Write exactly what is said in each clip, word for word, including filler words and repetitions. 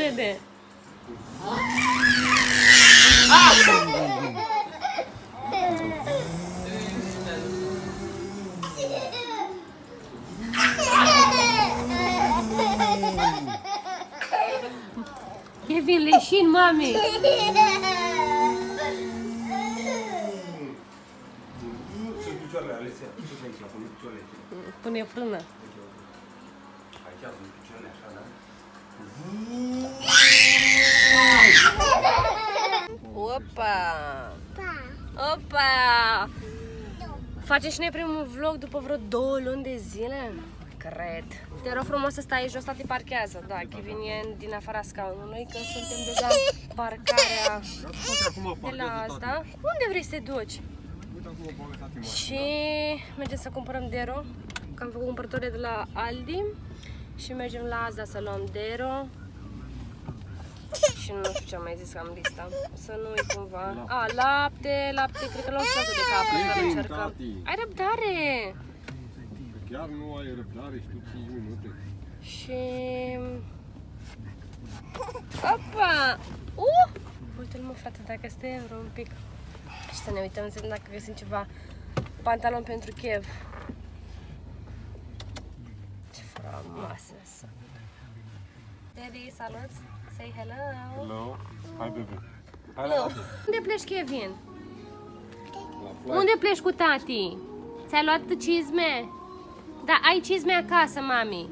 vede. Kevin, leșin, mami! Pune frână. Opa! Opa! Facem și noi primul vlog după vreo două luni de zile? Cred. Te rog frumos să stai jos, tati parchează. Da, Kevin e din afara scaunului, că suntem deja parcarea de la asta. Unde vrei să te duci? Și mergem să cumpărăm Dero, că am făcut cumpărătorie de la Aldi. Și mergem la Asda să luăm Dero. Și nu știu ce am mai zis că am lista. Să nu uit cumva. A, lapte, lapte, cred că luăm șase de capă să încercăm. Ai răbdare! Chiar nu ai răbdare și tu cinci minute. Și... Opa! Uh! Uite-l mă, frate, dacă stai vreo un pic. Și să ne uităm să dacă găsim ceva pantalon pentru Kev. Ce frumoasă sunt. Daddy, salut! Say hello! Hello! Hai, bebe! Hai la tati! Unde pleci, Kevin? Unde pleci cu tati? Ți-ai luat cizme? Da, ai cizme acasă, mami.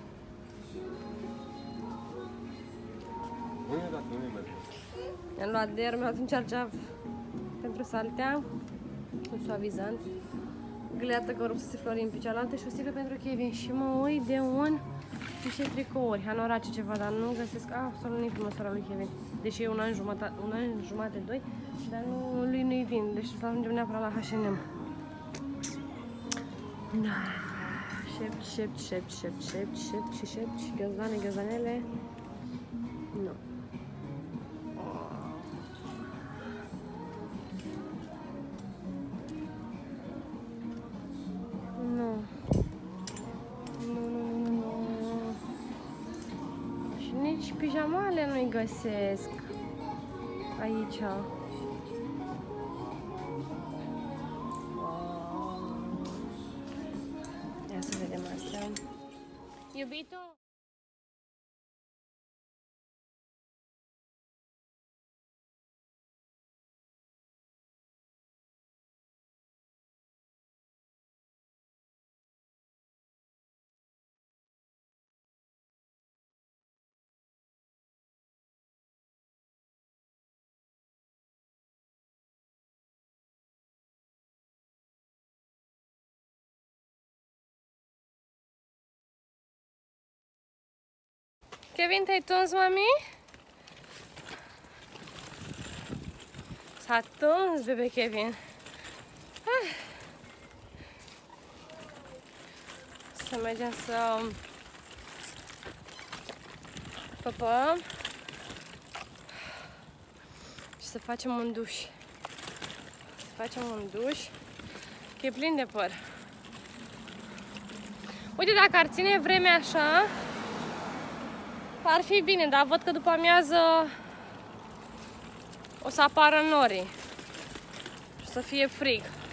I-am luat de mi-au luat un cerceaf pentru saltea, un suavizant, gleată că rup să se flori în picioară și o sticlă pentru Kevin. Și mă uit de un niște tricouri, hanorace ceva, dar nu găsesc absolut nici pe măsura lui Kevin. Deși e un an jumătate, un an jumate, doi, dar nu, lui nu-i vin, deci să ajungem neapărat la H and M. Da. Șept, șept, șept, șept, șept, șept și șept și găzane, găzanele. Nu. Nu. Nu, nu, nu, nu. Și nici pijamale nu-i găsesc aici. Ia să vedem asta. Iubito! Kevin, te-ai tuns, mami? S-a tuns, bebe Kevin. Ah. Să mergem să păpăm și să facem un duș. Să facem un duș, că e plin de păr. Uite, dacă ar ține vremea așa, ar fi bine, dar văd că după amiază o să apară norii și să fie frig.